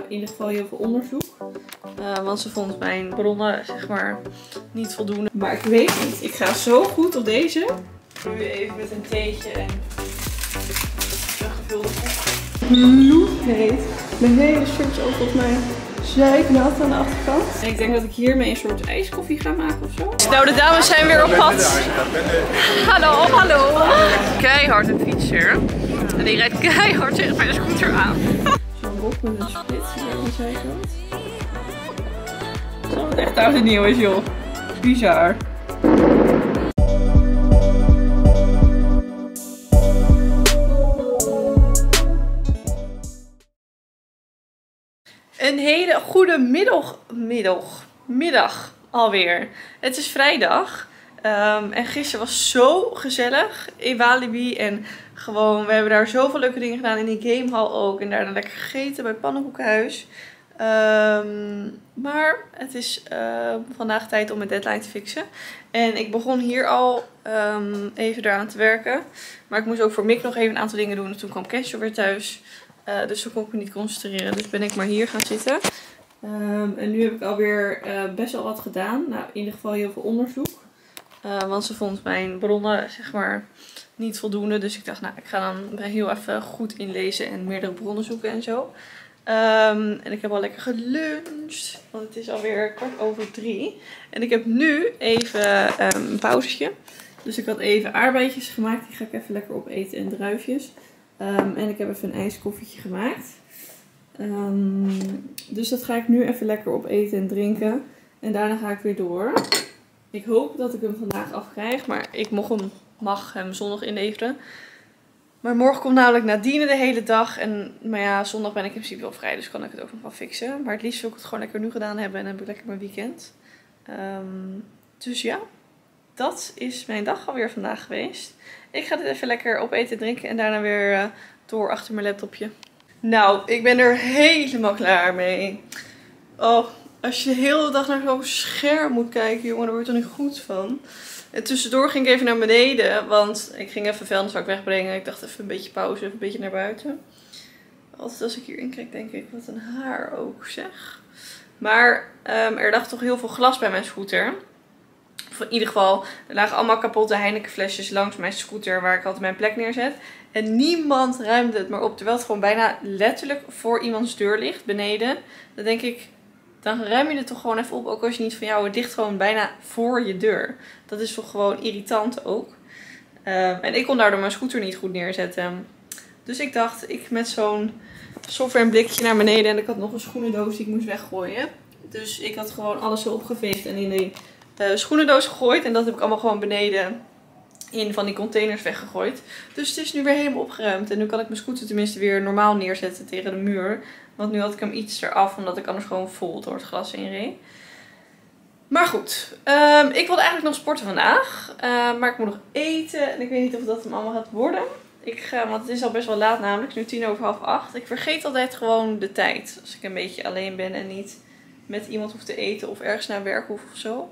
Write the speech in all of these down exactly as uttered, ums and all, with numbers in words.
in ieder geval heel veel onderzoek. Uh, want ze vond mijn bronnen zeg maar niet voldoende. Maar ik weet niet, ik ga zo goed op deze. Nu even met een theetje en een gevulde kop. Bloedheet. Mijn hele shirt is ook volgens mij zeiknat aan de achterkant. En ik denk dat ik hiermee een soort ijskoffie ga maken of zo. Nou, de dames zijn weer op pad. Hallo, hallo. Keihard een fietser. En die rijdt keihard tegen mijn scooter aan. Zo'n bok met een split hier aan de zijkant. Alsof het echt oud en nieuw is, joh. Bizar. Een hele goede middag, middag, middag alweer. Het is vrijdag. Um, en gisteren was zo gezellig in Walibi. En gewoon, we hebben daar zoveel leuke dingen gedaan. In die gamehall ook. En daarna lekker gegeten bij Pannenkoekenhuis. Um, maar het is uh, vandaag tijd om mijn deadline te fixen. En ik begon hier al um, even eraan te werken. Maar ik moest ook voor Mick nog even een aantal dingen doen. En toen kwam Cashel weer thuis. Uh, dus toen kon ik me niet concentreren. Dus ben ik maar hier gaan zitten. Um, en nu heb ik alweer uh, best wel wat gedaan. Nou, in ieder geval heel veel onderzoek. Uh, want ze vond mijn bronnen zeg maar niet voldoende. Dus ik dacht, nou, ik ga dan heel even goed inlezen en meerdere bronnen zoeken en zo. Um, en ik heb al lekker geluncht. Want het is alweer kwart over drie. En ik heb nu even um, een pauzetje. Dus ik had even aardbeidjes gemaakt. Die ga ik even lekker opeten en druifjes. Um, en ik heb even een ijskoffietje gemaakt. Um, dus dat ga ik nu even lekker opeten en drinken. En daarna ga ik weer door. Ik hoop dat ik hem vandaag afkrijg. Maar ik mag hem, mag hem zondag inleveren. Maar morgen komt namelijk Nadine de hele dag. En, maar ja, zondag ben ik in principe wel vrij. Dus kan ik het ook nog wel fixen. Maar het liefst wil ik het gewoon lekker nu gedaan hebben. En dan heb ik lekker mijn weekend. Um, dus ja. Dat is mijn dag alweer vandaag geweest. Ik ga dit even lekker opeten en drinken. En daarna weer uh, door achter mijn laptopje. Nou, ik ben er helemaal klaar mee. Oh, als je de hele dag naar zo'n scherm moet kijken, jongen, daar word je er niet goed van. En tussendoor ging ik even naar beneden. Want ik ging even vuilnisbak wegbrengen. Ik dacht even een beetje pauze, even een beetje naar buiten. Altijd als ik hierin kijk, denk ik, wat een haar ook, zeg. Maar um, er lag toch heel veel glas bij mijn scooter. Of in ieder geval, er lagen allemaal kapotte Heineken flesjes langs mijn scooter waar ik altijd mijn plek neerzet. En niemand ruimde het maar op. Terwijl het gewoon bijna letterlijk voor iemands deur ligt, beneden. Dan denk ik, dan ruim je het toch gewoon even op. Ook als je niet van jou, het ligt gewoon bijna voor je deur. Dat is toch gewoon irritant ook. Uh, en ik kon daardoor mijn scooter niet goed neerzetten. Dus ik dacht, ik met zo'n software een blikje naar beneden. En ik had nog een schoenendoos die ik moest weggooien. Dus ik had gewoon alles zo opgeveegd en in die uh, schoenendoos gegooid. En dat heb ik allemaal gewoon beneden in van die containers weggegooid. Dus het is nu weer helemaal opgeruimd. En nu kan ik mijn scooter tenminste weer normaal neerzetten tegen de muur. Want nu had ik hem iets eraf, omdat ik anders gewoon vol door het glas heen reed. Maar goed, um, ik wilde eigenlijk nog sporten vandaag. Uh, maar ik moet nog eten. En ik weet niet of dat hem allemaal gaat worden. Ik ga, want het is al best wel laat namelijk. Het is nu tien over half acht. Ik vergeet altijd gewoon de tijd. Als ik een beetje alleen ben en niet met iemand hoef te eten. Of ergens naar werk hoef of zo.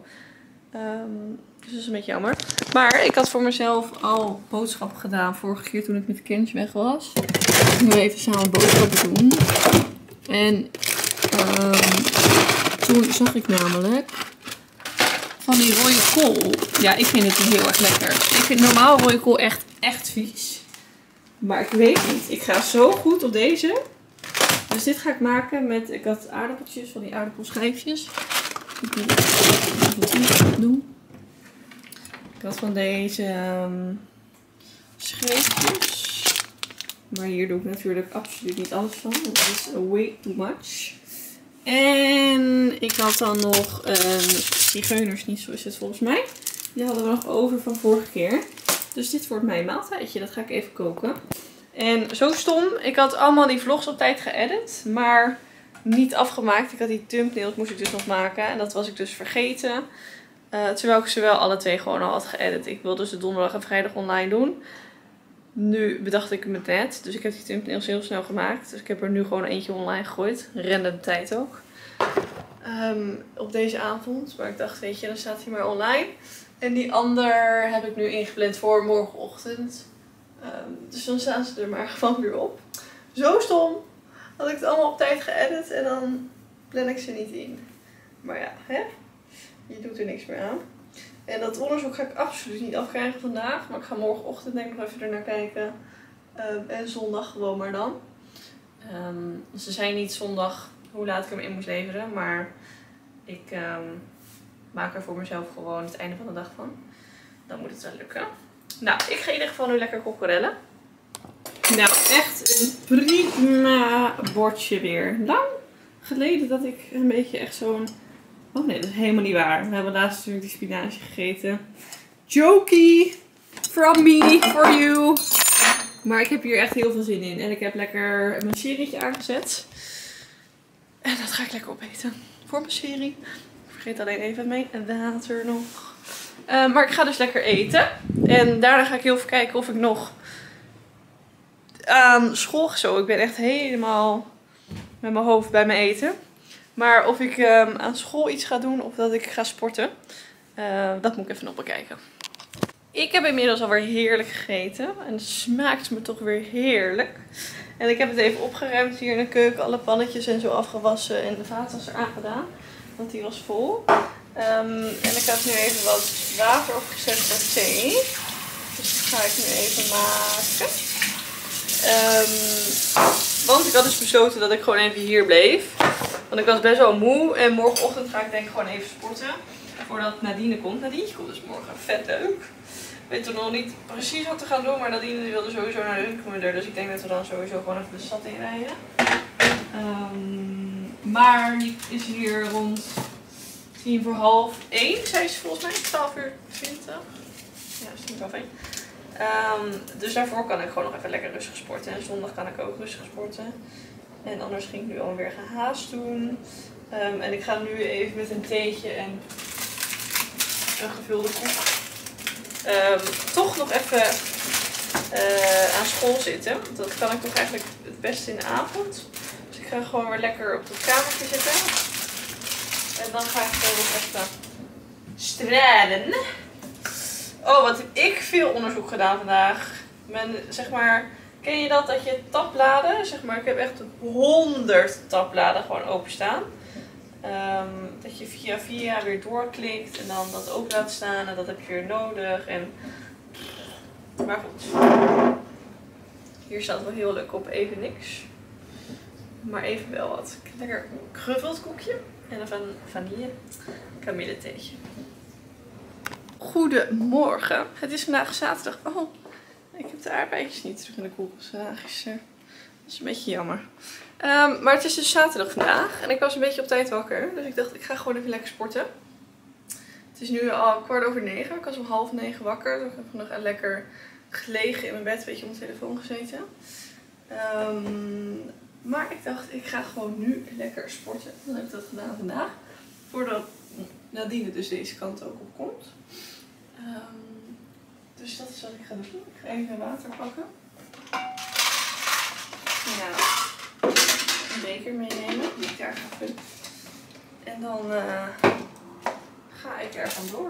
Um, dus dat is een beetje jammer. Maar ik had voor mezelf al boodschappen gedaan. Vorige keer toen ik met de kindjes weg was. Ik nu even samen boodschappen doen. En um, toen zag ik namelijk van die rode kool. Ja, ik vind het heel erg lekker. Ik vind normaal rode kool echt, echt vies. Maar ik weet niet. Ik ga zo goed op deze. Dus dit ga ik maken met, ik had aardappeltjes, van die aardappelschijfjes. Ik moet even doen. Ik had van deze um, schijfjes. Maar hier doe ik natuurlijk absoluut niet alles van. Dat is way too much. En ik had dan nog een zigeunersnietsel, is het volgens mij. Die hadden we nog over van vorige keer. Dus dit wordt mijn maaltijdje. Dat ga ik even koken. En zo stom. Ik had allemaal die vlogs op tijd geëdit. Maar niet afgemaakt. Ik had die thumbnails moest ik dus nog maken. En dat was ik dus vergeten. Uh, terwijl ik ze wel alle twee gewoon al had geëdit. Ik wilde ze donderdag en vrijdag online doen. Nu bedacht ik me net. Dus ik heb die thumbnails heel snel gemaakt. Dus ik heb er nu gewoon eentje online gegooid. Random tijd ook. Um, op deze avond. Maar ik dacht, weet je, dan staat hij maar online. En die ander heb ik nu ingepland voor morgenochtend. Um, dus dan staan ze er maar gewoon weer op. Zo stom. had ik het allemaal op tijd geëdit en dan plan ik ze niet in. Maar ja, hè? Je doet er niks meer aan. En dat onderzoek ga ik absoluut niet afkrijgen vandaag. Maar ik ga morgenochtend denk ik nog even er naar kijken. Um, en zondag gewoon maar dan. Um, ze zei niet zondag hoe laat ik hem in moest leveren. Maar ik um, maak er voor mezelf gewoon het einde van de dag van. Dan moet het wel lukken. Nou, ik ga in ieder geval nu lekker kokkerellen. Nou, echt een prima bordje weer. Lang geleden dat ik een beetje echt zo'n... Oh nee, dat is helemaal niet waar. We hebben laatst natuurlijk die spinazie gegeten. Jokey! From me, for you! Maar ik heb hier echt heel veel zin in. En ik heb lekker mijn serietje aangezet. En dat ga ik lekker opeten. Voor mijn serie. Ik vergeet alleen even mijn water nog. Uh, maar ik ga dus lekker eten. En daarna ga ik heel even kijken of ik nog aan school zo. Ik ben echt helemaal met mijn hoofd bij mijn eten. Maar of ik um, aan school iets ga doen of dat ik ga sporten. Uh, dat moet ik even nog bekijken. Ik heb inmiddels alweer heerlijk gegeten. En het smaakt me toch weer heerlijk. En ik heb het even opgeruimd hier in de keuken. Alle pannetjes en zo afgewassen. En de vaatwasser aangedaan. Want die was vol. Um, en ik had nu even wat water opgezet voor thee. Dus dat ga ik nu even maken. Um, want ik had dus besloten dat ik gewoon even hier bleef. Want ik was best wel moe. En morgenochtend ga ik denk ik gewoon even sporten. Voordat Nadine komt. Nadine komt dus morgen. Vet leuk. Ik weet nog niet precies wat we gaan doen. Maar Nadine wilde sowieso naar de Hunkemuller. Dus ik denk dat we dan sowieso gewoon even de stad inrijden. Um, maar die is hier rond tien voor half één. Zij is volgens mij twaalf uur twintig. Ja, is tien voor half één. Um, dus daarvoor kan ik gewoon nog even lekker rustig sporten. En zondag kan ik ook rustig sporten. En anders ging ik nu alweer gehaast doen. Um, en ik ga nu even met een theetje en een gevulde koek um, toch nog even uh, aan school zitten. Dat kan ik toch eigenlijk het beste in de avond. Dus ik ga gewoon weer lekker op het kamertje zitten. En dan ga ik gewoon nog even stralen. Oh, wat heb ik veel onderzoek gedaan vandaag. Men, zeg maar, ken je dat? Dat je tabbladen, zeg maar, ik heb echt honderd tabbladen gewoon openstaan. Um, dat je via via weer doorklikt en dan dat ook laat staan en dat heb je weer nodig. En... Maar goed. Hier staat wel heel leuk op, even niks. Maar even wel wat. Lekker gevuld koekje en een van vanille kamilletheetje. Goedemorgen. Het is vandaag zaterdag. Oh, ik heb de aardbeidjes niet terug in de koelkast gedaan gisteren. Dat is een beetje jammer. Um, maar het is dus zaterdag vandaag. En ik was een beetje op tijd wakker. Dus ik dacht, ik ga gewoon even lekker sporten. Het is nu al kwart over negen. Ik was om half negen wakker. Dus ik heb nog lekker gelegen in mijn bed. Een beetje op mijn telefoon gezeten. Um, maar ik dacht, ik ga gewoon nu lekker sporten. Dan heb ik dat gedaan vandaag. Voordat Nadine dus deze kant ook op komt. Um, dus dat is wat ik ga doen. Ik ga even water pakken. Nou, een beker meenemen die ik daar ga vullen. En dan uh, ga ik er vandoor.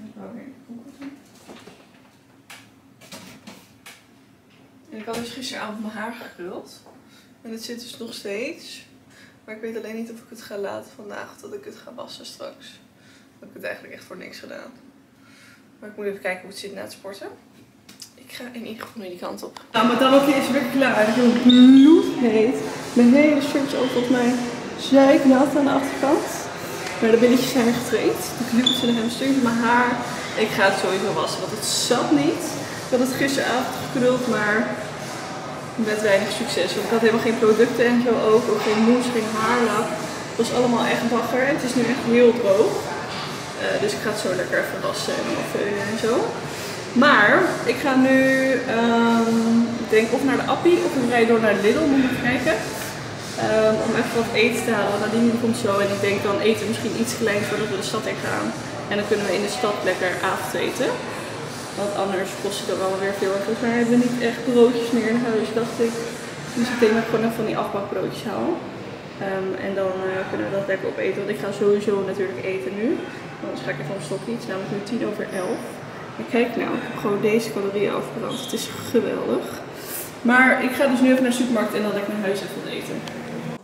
En ik had dus gisteravond mijn haar gekruld. En het zit dus nog steeds. Maar ik weet alleen niet of ik het ga laten vandaag of dat ik het ga wassen straks. Ik heb het eigenlijk echt voor niks gedaan. Maar ik moet even kijken hoe het zit na het sporten. Ik ga in ieder geval nu die kant op. Nou, mijn dammeltje is weer klaar. Ik heb bloedheet. Mijn hele shirt is ook volgens mij zeiknat aan de achterkant. Maar de billetjes zijn weer getraind. De glutes en de hamstrings. Mijn haar. Ik ga het sowieso wassen, want het zat niet. Ik had het gisteravond gekruld, maar met weinig succes. Want ik had helemaal geen producten en zo ook. Ook geen mousse, geen haarlak. Het was allemaal echt bagger. En het is nu echt heel droog. Uh, dus ik ga het zo lekker even wassen en veulen en zo. Maar ik ga nu, um, ik denk of naar de Appie of ik rijd door naar Lidl, moet ik even kijken. Um, om even wat eten te halen. Nadine komt zo en ik denk dan eten misschien iets kleins voordat we de stad in gaan. En dan kunnen we in de stad lekker avondeten. Want anders kost het ook wel weer veel. Volgens mij hebben we niet echt broodjes meer in huis, dacht ik. Dus ik denk dat ik gewoon even van die afbakbroodjes haal. Um, en dan uh, kunnen we dat lekker opeten. Want ik ga sowieso natuurlijk eten nu. Anders ga ik even op stokje. Het is namelijk nu tien over elf. En kijk nou, ik heb gewoon deze calorieën afgebrand. Het is geweldig. Maar ik ga dus nu even naar de supermarkt en dan dat ik naar huis even wil eten.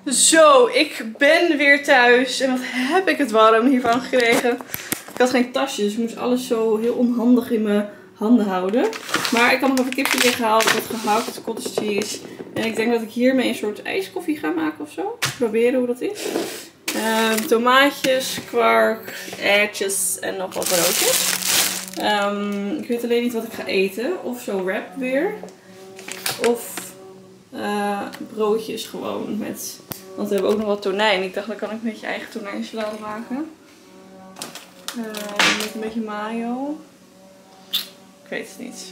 Zo, ik ben weer thuis. En wat heb ik het warm hiervan gekregen. Ik had geen tasje, dus ik moest alles zo heel onhandig in mijn handen houden. Maar ik had nog even kipfilet gehaald. Ik had gehakt, cottage cheese. En ik denk dat ik hiermee een soort ijskoffie ga maken of zo. Proberen hoe dat is. Uh, tomaatjes, kwark, eitjes en nog wat broodjes. Um, ik weet alleen niet wat ik ga eten. Of zo wrap weer. Of uh, broodjes gewoon met... Want we hebben ook nog wat tonijn. Ik dacht, dan kan ik met je eigen tonijnsalade maken. Uh, met een beetje mayo. Ik weet het niet.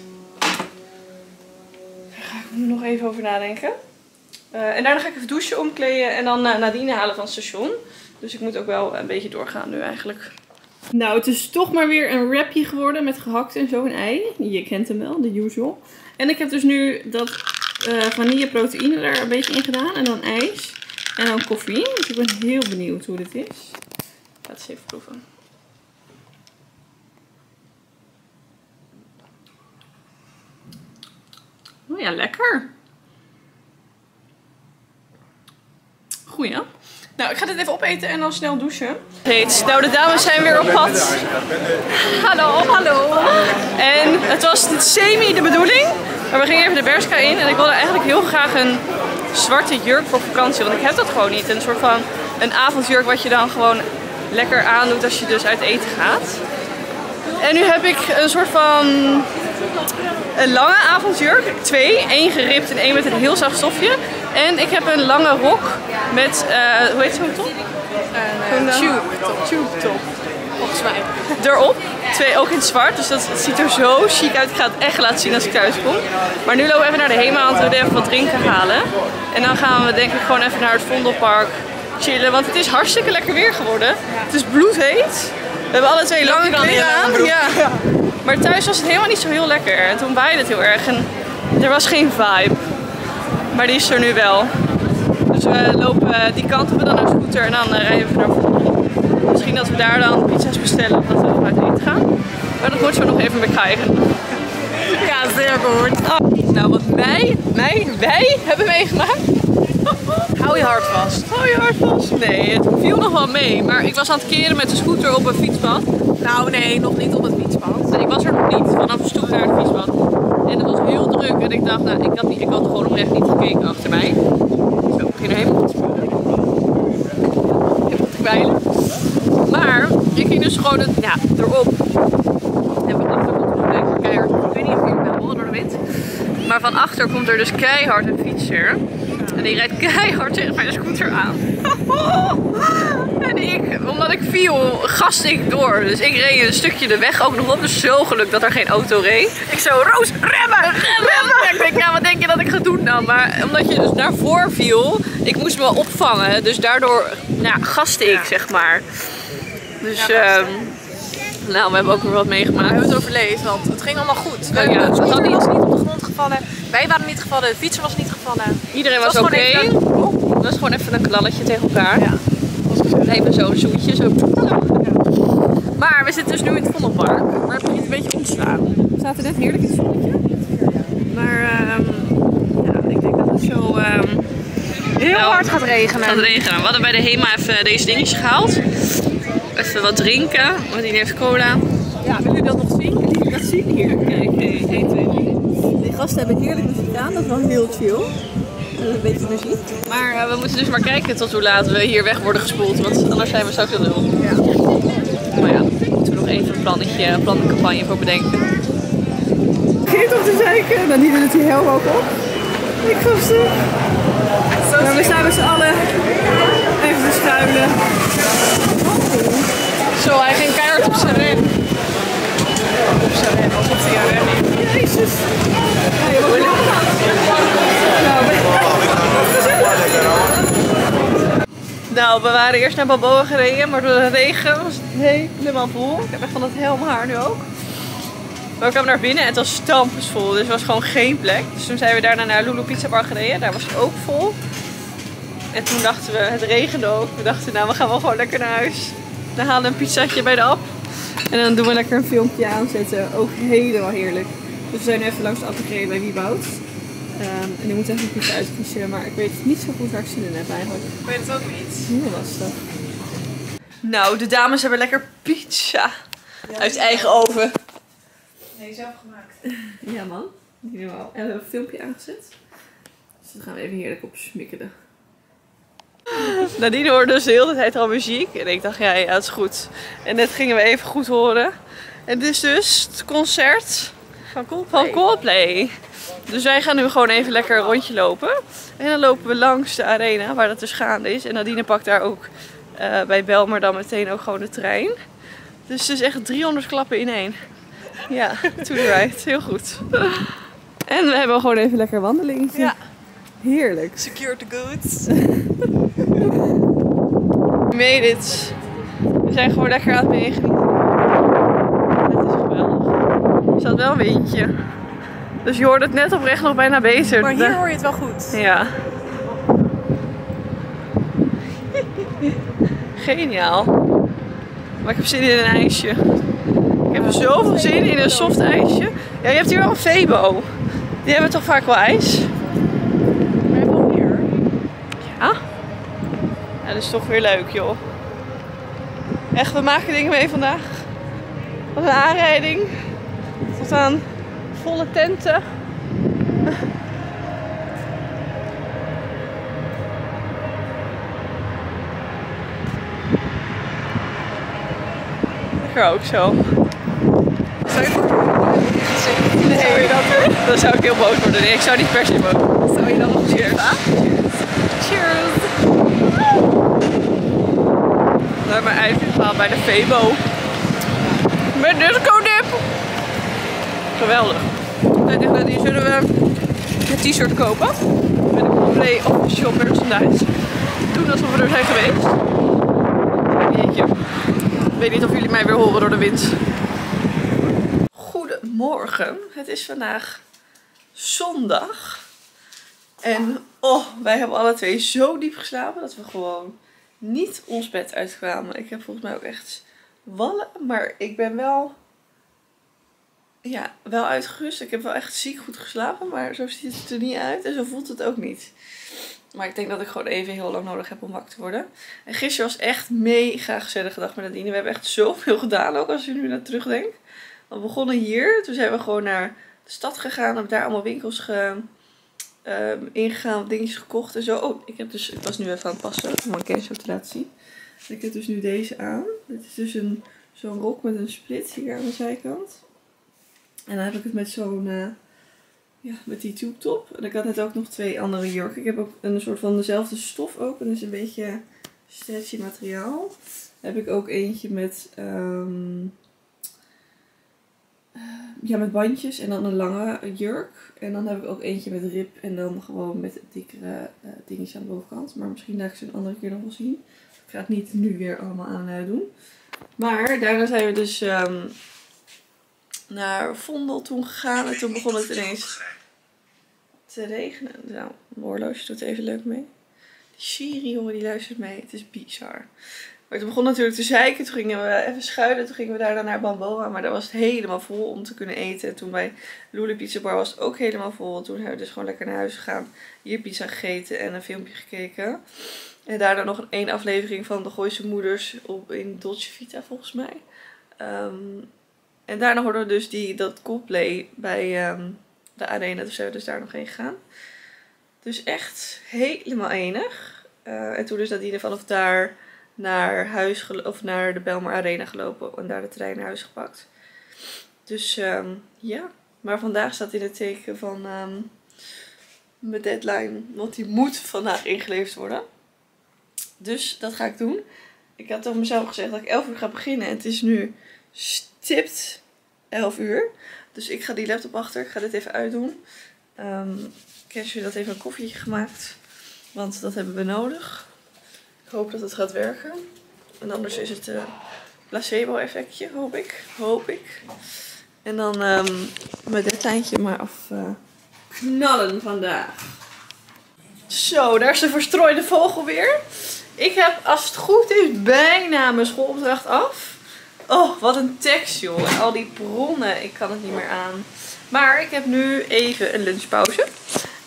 Daar ga ik nu nog even over nadenken. Uh, en daarna ga ik even douchen, omkleden en dan uh, Nadine halen van het station. Dus ik moet ook wel een beetje doorgaan nu eigenlijk. Nou, het is toch maar weer een wrapje geworden met gehakt en zo een ei. Je kent hem wel, de usual. En ik heb dus nu dat uh, vanille proteïne er een beetje in gedaan. En dan ijs. En dan koffie. Dus ik ben heel benieuwd hoe dit is. Ik ga het eens even proeven. Oh ja, lekker. Goeie. Nou, ik ga dit even opeten en dan snel douchen. Heet. Nou, de dames zijn weer op pad. Hallo, hallo. En het was semi de bedoeling. Maar we gingen even de Bershka in. En ik wilde eigenlijk heel graag een zwarte jurk voor vakantie. Want ik heb dat gewoon niet. Een soort van een avondjurk wat je dan gewoon lekker aandoet als je dus uit eten gaat. En nu heb ik een soort van een lange avondjurk. Twee. Eén geript en één met een heel zacht stofje. En ik heb een lange rok met, uh, hoe heet zo'n top? Een uh, tube top. Tube top. Volgens mij. Erop. Twee ook in het zwart. Dus dat, het ziet er zo chic uit. Ik ga het echt laten zien als ik thuis kom. Maar nu lopen we even naar de Hema. Want we willen even wat drinken halen. En dan gaan we denk ik gewoon even naar het Vondelpark chillen. Want het is hartstikke lekker weer geworden. Ja. Het is bloedheet. We hebben alle twee lange kleren aan. Ja. Ja. Maar thuis was het helemaal niet zo heel lekker. En toen waaide het heel erg. En er was geen vibe. Maar die is er nu wel. Dus we lopen die kant op en dan naar de scooter en dan rijden we naar Vondel. Misschien dat we daar dan pizza's bestellen of dat we nog uit eten gaan. Maar dat moeten we nog even bekijken. Ja, zeer goed. Oh. Nou, wat wij, wij, wij hebben meegemaakt. Hou je hart vast. Hou je hart vast. Nee, het viel nog wel mee. Maar ik was aan het keren met de scooter op een fietspad. Nou nee, nog niet op het fietspad. Nee, ik was er nog niet. Vanaf de stoep naar het fietspad. En het was heel druk. En ik dacht, nou, ik had, niet, ik had gewoon oprecht niet gekeken achter mij. Zo, ik ging er helemaal te helemaal te kwijlen. Maar ik ging dus gewoon het, ja, erop. En van achter komt er denk ik keihard. Ik weet niet of jullie het wel horen door de wind. Maar van achter komt er dus keihard een fietser. En die rijdt keihard tegen mijn scooter aan. En ik, omdat ik viel, gaste ik door. Dus ik reed een stukje de weg ook nog op. Dus zo geluk dat er geen auto reed. Ik zo, Roos, remmen, remmen. Ik denk, nou wat denk je dat ik ga doen dan? Maar omdat je dus daarvoor viel, ik moest me opvangen. Dus daardoor, nou, gaste ik, zeg maar. Dus, ja, um, nou, we hebben ook weer wat meegemaakt. We hebben het overleefd, want het ging allemaal goed. We, oh, ja, het scooter was niet op de grond gevallen. Wij waren niet gevallen, de fietser was niet gevallen. Iedereen was, was oké. Okay. Het was gewoon even een knalletje tegen elkaar. Ja. Even zo'n zoetje, zo. Ja. Maar we zitten dus nu in het Vondelpark. Maar het begint een beetje om te slaan. We zaten net heerlijk in het zonnetje. Maar um, ja, ik denk dat het zo um, heel nou, hard gaat regenen. Het gaat regenen. We hadden bij de Hema even deze dingetjes gehaald. Even wat drinken. Martine heeft cola. Ja, willen jullie dat nog zien? Willen jullie dat zien? Hier, kijk. één, twee, drie. Die gasten hebben heerlijk muziek aan. Dat is wel heel chill. Een beetje muziek. Maar uh, we moeten dus maar kijken tot hoe laat we hier weg worden gespoeld. Want anders zijn we straks heel nul. Ja. Maar ja, daar moeten we nog even een plannetje, een plannencampagne voor bedenken. Geef op te zeiken. Dan niet het hier heel hoog op. Ik ga stuk. Maar we staan met z'n allen even te schuilen. Zo, hij ging keihard op zijn ren. Op zijn ren, alsof hij aan ren is. Jezus. Ja, je wordt heel gehad. Nou, nou, we waren eerst naar Balboa gereden, maar door de regen was het helemaal vol. Ik heb echt van dat helm haar nu ook. Maar we kwamen naar binnen en het was stampensvol, dus er was gewoon geen plek. Dus toen zijn we daarna naar Lulu Pizza Bar gereden, daar was het ook vol. En toen dachten we, het regende ook. We dachten, nou we gaan wel gewoon lekker naar huis. Dan halen we een pizzaatje bij de app. En dan doen we lekker een filmpje aanzetten. Ook helemaal heerlijk. Dus we zijn even langs de app gereden bij Wieboud. Um, en ik moet even iets uitkiezen, maar ik weet niet zo goed waar ik zin in heb eigenlijk. Ik weet het ook niet. Heel lastig. Nou, de dames hebben lekker pizza. Ja, uit eigen oven. Nee, zelf gemaakt. Ja man, die doen we al. En we hebben een filmpje aangezet. Dus dan gaan we even heerlijk op smikkeren. Nadine hoorde dus de hele tijd al muziek. En ik dacht, ja, ja, dat is goed. En net gingen we even goed horen. En dit is dus het concert van Coldplay. van Coldplay. Dus wij gaan nu gewoon even lekker een rondje lopen. En dan lopen we langs de arena, waar dat dus gaande is. En Nadine pakt daar ook uh, bij Belmer dan meteen ook gewoon de trein. Dus het is echt driehonderd klappen in één. Ja, to the right. Heel goed. En we hebben gewoon even lekker wandelingetje. Ja. Heerlijk. Secure the goods. We made it. We zijn gewoon lekker aan het meegenieten. Het is geweldig. Er staat wel een windje. Dus je hoort het net oprecht nog bijna beter. Maar hier hoor je het wel goed. Ja. Geniaal. Maar ik heb zin in een ijsje. Ik heb er zoveel zin in een soft ijsje. Ja, je hebt hier wel een Febo. Die hebben toch vaak wel ijs? Maar hebben we al meer? Ja. Ja, dat is toch weer leuk, joh. Echt, we maken dingen mee vandaag. Wat een aanrijding. Tot aan volle tenten. Lekker ook zo. Zou je Nee, dat, dan zou ik heel boos worden. Nee, ik zou niet per se boos worden. Zou je dan nog cheers? Cheers! We hebben mijn ijsje gehaald bij de Febo. Met disco-dip! Geweldig. Ik dacht dat die zullen we een t-shirt kopen. Met een Coldplay official merchandise. Doen alsof we er zijn geweest. Jeetje. Ik weet niet of jullie mij weer horen door de wind. Goedemorgen. Het is vandaag zondag. En oh, wij hebben alle twee zo diep geslapen dat we gewoon niet ons bed uitkwamen. Ik heb volgens mij ook echt wallen, maar ik ben wel, ja, wel uitgerust. Ik heb wel echt ziek goed geslapen, maar zo ziet het er niet uit en zo voelt het ook niet. Maar ik denk dat ik gewoon even heel lang nodig heb om wakker te worden. En gisteren was echt mega gezellige dag met Nadine. We hebben echt zoveel gedaan, ook als je nu naar terugdenkt. We begonnen hier, toen zijn we gewoon naar de stad gegaan, hebben daar allemaal winkels ge... Um, ingegaan, dingetjes gekocht en zo. Oh, ik, heb dus, ik was nu even aan het passen om mijn kennis zo te laten zien. Ik heb dus nu deze aan. Dit is dus een zo'n rok met een split hier aan de zijkant. En dan heb ik het met zo'n, uh, ja, met die tube top. En ik had net ook nog twee andere jurken. Ik heb ook een soort van dezelfde stof ook. En dat is een beetje stretchy materiaal. Dan heb ik ook eentje met... Um, Ja, met bandjes en dan een lange jurk. En dan heb ik ook eentje met rib en dan gewoon met dikkere uh, dingetjes aan de bovenkant. Maar misschien laat ik ze een andere keer nog wel zien. Ik ga het niet nu weer allemaal aan uh, doen. Maar daarna zijn we dus um, naar Vondel toen gegaan. En toen begon het ineens te regenen. Nou, mijn horloge doet even leuk mee. Die Siri, jongen, die luistert mee. Het is bizar. Maar toen begon natuurlijk te zeiken. Toen gingen we even schuilen. Toen gingen we daarna naar Bamboa. Maar daar was het helemaal vol om te kunnen eten. En toen bij Luli Pizza Bar was het ook helemaal vol. Toen hebben we dus gewoon lekker naar huis gegaan. Hier pizza gegeten en een filmpje gekeken. En daarna nog één aflevering van De Gooise Moeders op, in Dolce Vita volgens mij. Um, en daarna hoorden we dus die, dat Coldplay bij um, de arena. Dus zijn we dus daar nog heen gegaan. Dus echt helemaal enig. Uh, en toen dus Nadine vanaf daar... naar huis of naar de Belmer Arena gelopen en daar de trein naar huis gepakt. Dus um, ja, maar vandaag staat in het teken van um, mijn deadline, want die moet vandaag ingeleverd worden. Dus dat ga ik doen. Ik had tegen mezelf gezegd dat ik elf uur ga beginnen en het is nu stipt elf uur. Dus ik ga die laptop achter, ik ga dit even uitdoen. Um, Cassie had even een koffietje gemaakt, want dat hebben we nodig. Ik hoop dat het gaat werken. En anders is het een uh, placebo effectje, hoop ik. Hoop ik. En dan um, mijn deadlijntje maar af uh, knallen vandaag. Zo, daar is de verstrooide vogel weer. Ik heb, als het goed is, bijna mijn schoolopdracht af. Oh, wat een tekst, joh. En al die bronnen, ik kan het niet meer aan. Maar ik heb nu even een lunchpauze.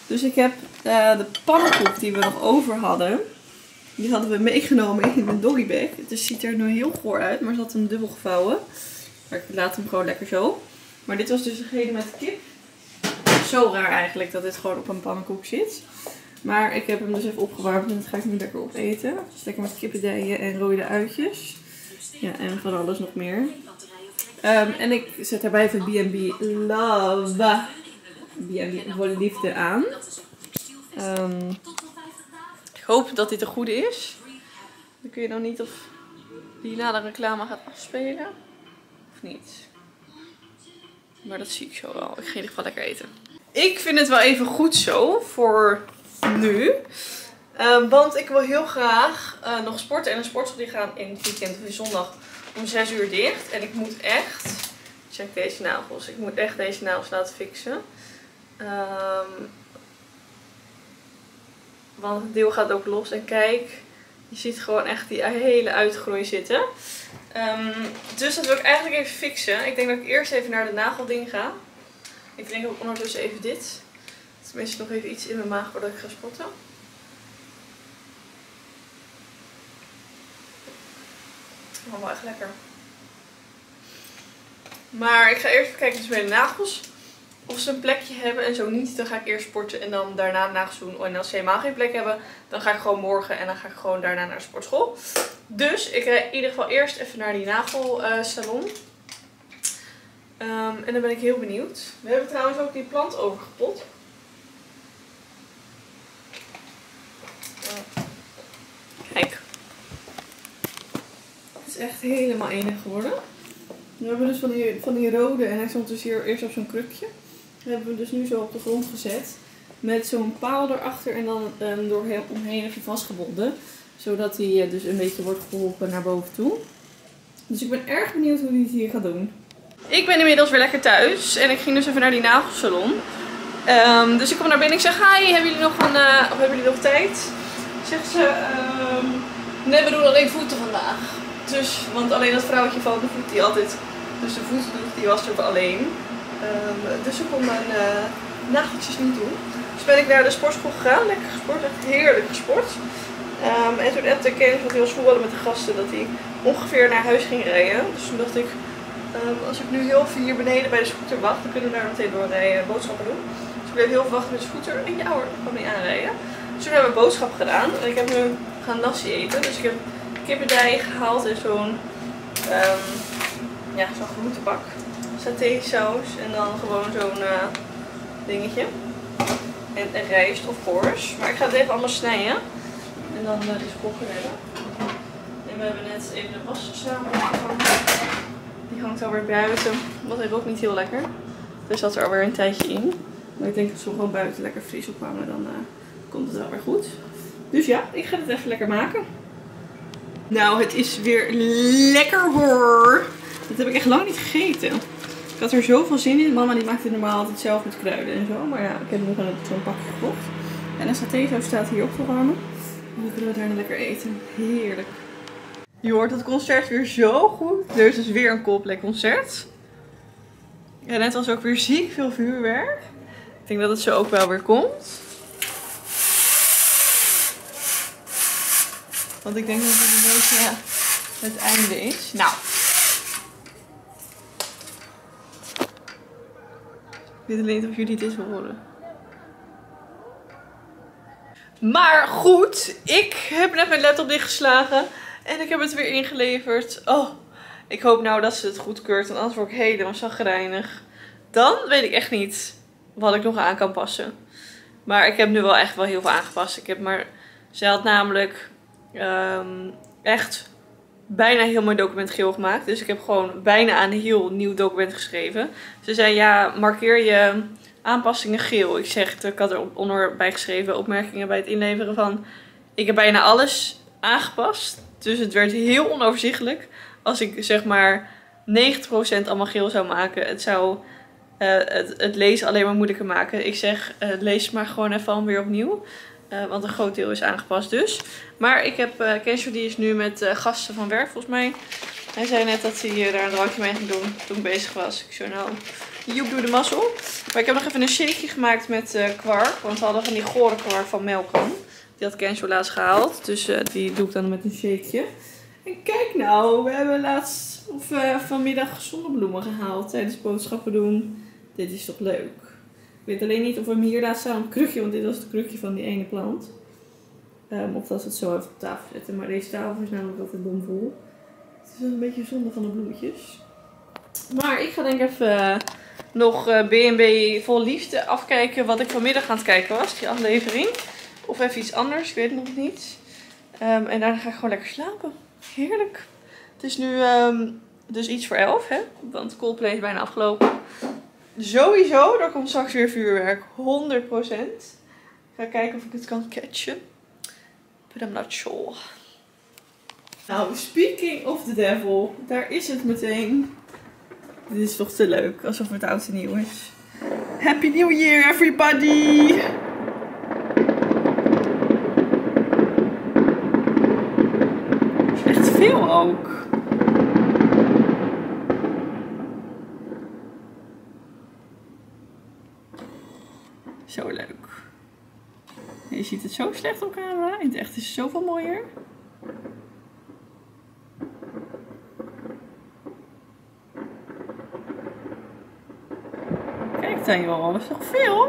Dus ik heb uh, de pannenkoek die we nog over hadden. Die hadden we meegenomen in een doggybag. Het ziet er nu heel goor uit, maar ze had hem dubbel gevouwen. Maar ik laat hem gewoon lekker zo. Maar dit was dus degene met kip. Zo raar eigenlijk dat dit gewoon op een pannenkoek zit. Maar ik heb hem dus even opgewarmd en dat ga ik nu lekker opeten. Dus lekker met kippendijen en rode uitjes. Ja, en van alles nog meer. Um, en ik zet daarbij even B en B Love. B en B voor liefde aan. Um, ik hoop dat dit een goede is. Dan kun je nou niet of die na de reclame gaat afspelen. Of niet. Maar dat zie ik zo wel. Ik ga in ieder geval lekker eten. Ik vind het wel even goed zo voor nu. Um, want ik wil heel graag uh, nog sporten. En een sportschool die gaan in het weekend of in zondag om zes uur dicht. En ik moet echt... Check deze nagels. Ik moet echt deze nagels laten fixen. Um, want het deel gaat ook los. En kijk, je ziet gewoon echt die hele uitgroei zitten. Um, dus dat wil ik eigenlijk even fixen. Ik denk dat ik eerst even naar de nagelding ga. Ik drink ook ondertussen even dit. Tenminste nog even iets in mijn maag voordat ik ga sporten. Allemaal echt lekker. Maar ik ga eerst even kijken dus bij de nagels. Of ze een plekje hebben. En zo niet, dan ga ik eerst sporten en dan daarna nagels doen. En als ze helemaal geen plek hebben, dan ga ik gewoon morgen en dan ga ik gewoon daarna naar de sportschool. Dus ik ga in ieder geval eerst even naar die nagelsalon. Um, en dan ben ik heel benieuwd. We hebben trouwens ook die plant overgepot. Uh, kijk. Het is echt helemaal enig geworden. We hebben dus van die, van die rode en hij stond dus hier eerst op zo'n krukje. We hebben hem dus nu zo op de grond gezet. Met zo'n paal erachter en dan um, door heel omheen even vastgebonden. Zodat hij uh, dus een beetje wordt geholpen naar boven toe. Dus ik ben erg benieuwd hoe hij het hier gaat doen. Ik ben inmiddels weer lekker thuis. En ik ging dus even naar die nagelsalon. Um, dus ik kom naar binnen en ik zeg, hi, hebben jullie nog, een, uh, of hebben jullie nog tijd? Zegt ze, um, nee, we doen alleen voeten vandaag. Dus, want alleen dat vrouwtje van de voet die altijd, dus de voet doet, die was er alleen. Um, dus ik kon mijn uh, nageltjes niet doen. Dus ben ik naar de sportschool gegaan, lekker gesport, echt heerlijk gesport. Um, en toen appte ik kennis, want hij was voetballen met de gasten, dat hij ongeveer naar huis ging rijden. Dus toen dacht ik, um, als ik nu heel even hier beneden bij de scooter wacht, dan kunnen we daar meteen doorrijden en boodschappen doen. Dus ik bleef heel veel wachten met de scooter en ja hoor, ik kwam niet aanrijden. Dus toen hebben we boodschappen gedaan en ik heb nu gaan nasi eten. Dus ik heb kippendij gehaald en zo'n um, ja, zo'n groentebak. Saté saus en dan gewoon zo'n uh, dingetje. En, en rijst of course. Maar ik ga het even allemaal snijden. En dan uh, is koken hebben. En we hebben net even de was samen opgevangen. Die hangt alweer buiten. Dat is ook niet heel lekker. Er zat er alweer een tijdje in. Maar ik denk dat ze gewoon buiten lekker fris ophangen. Dan uh, komt het wel weer goed. Dus ja, ik ga het even lekker maken. Nou, het is weer lekker hoor. Dat heb ik echt lang niet gegeten. Ik had er zoveel zin in. Mama die maakt het normaal altijd zelf met kruiden en zo. Maar ja, ik heb nog zo'n pakje gekocht. En een satésaus staat hier op te warmen. En dan kunnen we daarna lekker eten. Heerlijk. Je hoort het concert weer zo goed. Er is dus weer een Coldplay concert. En net was ook weer ziek veel vuurwerk. Ik denk dat het zo ook wel weer komt. Want ik denk dat het een beetje ja, het einde is. Nou. Ik weet alleen niet of jullie dit horen. Maar goed, ik heb net mijn laptop dichtgeslagen. En ik heb het weer ingeleverd. Oh, ik hoop nou dat ze het goedkeurt. Want anders word ik helemaal chagrijnig. Dan weet ik echt niet wat ik nog aan kan passen. Maar ik heb nu wel echt wel heel veel aangepast. Ik heb maar... Zij had namelijk um, echt bijna heel mijn document geel gemaakt. Dus ik heb gewoon bijna een heel nieuw document geschreven. Ze zei ja, markeer je aanpassingen geel. Ik zeg, ik had er onder bij geschreven opmerkingen bij het inleveren van... Ik heb bijna alles aangepast. Dus het werd heel onoverzichtelijk. Als ik zeg maar negentig procent allemaal geel zou maken. Het zou uh, het, het lezen alleen maar moeilijker maken. Ik zeg, uh, lees maar gewoon even weer opnieuw. Uh, want een groot deel is aangepast dus. Maar ik heb, uh, Kensho die is nu met uh, gasten van werk volgens mij. Hij zei net dat hij uh, daar een drankje mee ging doen toen ik bezig was. Ik zei nou, Joep doe de mazzel. Maar ik heb nog even een shakeje gemaakt met uh, kwark. Want we hadden van die gore kwark van Melkan. Die had Kenzo laatst gehaald. Dus uh, die doe ik dan met een shakeje. En kijk nou, we hebben laatst of, uh, vanmiddag zonnebloemen gehaald tijdens boodschappen doen. Dit is toch leuk. Ik weet alleen niet of we hem hier laten staan op het krukje. Want dit was het krukje van die ene plant. Um, of dat ze het zo even op tafel zetten. Maar deze tafel is namelijk altijd bomvol. Het is wel een beetje zonde van de bloemetjes. Maar ik ga denk ik even uh, nog uh, B en B vol liefde afkijken wat ik vanmiddag aan het kijken was. Die aflevering. Of even iets anders, ik weet het nog niet. Um, en daarna ga ik gewoon lekker slapen. Heerlijk. Het is nu um, dus iets voor elf, hè. Want Coldplay is bijna afgelopen. Sowieso, er komt straks weer vuurwerk. honderd procent. Ik ga kijken of ik het kan catchen. But I'm not sure. Nou, speaking of the devil. Daar is het meteen. Dit is toch te leuk. Alsof het oud en nieuw is. Happy New Year, everybody! Echt veel ook. Zo leuk. Je ziet het zo slecht op camera. In het echt is het zoveel mooier. Kijk dan joh, dat is toch veel?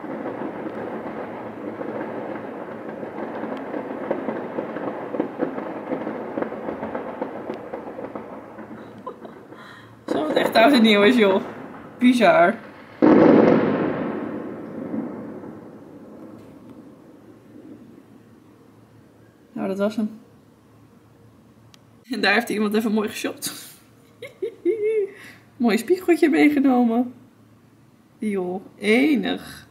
Zo het echt oud en nieuw is joh. Bizar. Nou, dat was hem. En daar heeft iemand even mooi geshopt. Mooi spiegeltje meegenomen. Joh, enig.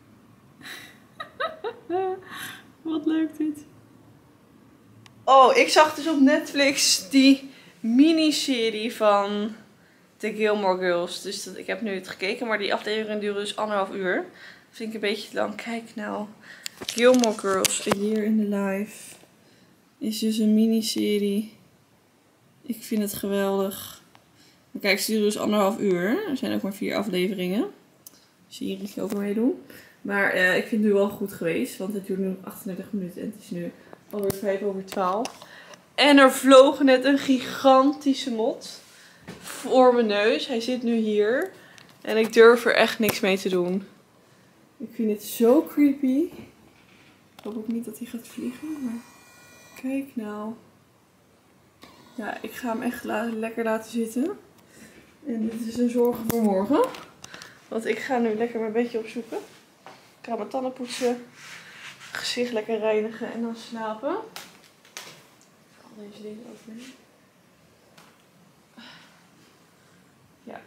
Wat leuk dit. Oh, ik zag dus op Netflix die miniserie van The Gilmore Girls. Dus dat, ik heb nu het gekeken, maar die aflevering duurde dus anderhalf uur. Dat vind ik een beetje te lang. Kijk nou. Gilmore Girls, A Year in the Life. Is dus een miniserie. Ik vind het geweldig. Maar kijk, ze duren dus anderhalf uur. Er zijn ook maar vier afleveringen. Serie over meedoen. Maar uh, ik vind het nu wel goed geweest. Want het duurt nu nog achtendertig minuten. En het is nu alweer vijf over twaalf. En er vloog net een gigantische mot voor mijn neus. Hij zit nu hier. En ik durf er echt niks mee te doen. Ik vind het zo creepy. Ik hoop ook niet dat hij gaat vliegen. Maar kijk nou. Ja, ik ga hem echt la lekker laten zitten. En dit is een zorg voor morgen. Want ik ga nu lekker mijn bedje opzoeken. Ik ga mijn tanden poetsen. Gezicht lekker reinigen en dan slapen. Ik ga deze dingen ook mee. Ja.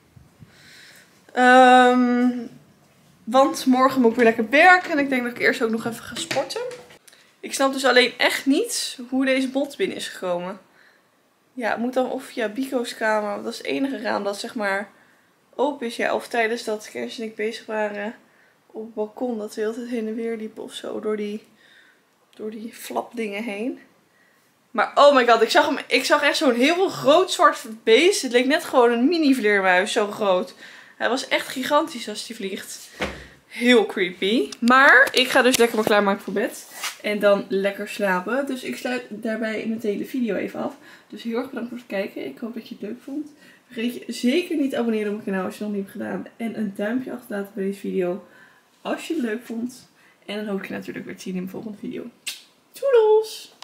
Um, want morgen moet ik weer lekker werken. En ik denk dat ik eerst ook nog even ga sporten. Ik snap dus alleen echt niet hoe deze bot binnen is gekomen. Ja, het moet dan of via Bico's kamer. Want dat is het enige raam dat zeg maar open is. Ja, of tijdens dat Kersje en ik bezig waren op het balkon. Dat we heel tijd heen en weer liepen of zo. Door die, door die flapdingen heen. Maar oh my god, ik zag, hem, ik zag echt zo'n heel groot zwart beest. Het leek net gewoon een mini vleermuis, zo groot. Hij was echt gigantisch als hij vliegt. Heel creepy. Maar ik ga dus lekker me klaarmaken voor bed. En dan lekker slapen. Dus ik sluit daarbij meteen de video even af. Dus heel erg bedankt voor het kijken. Ik hoop dat je het leuk vond. Vergeet je zeker niet te abonneren op mijn kanaal als je het nog niet hebt gedaan. En een duimpje achter te laten bij deze video. Als je het leuk vond. En dan hoop ik je natuurlijk weer te zien in de volgende video. Toedels!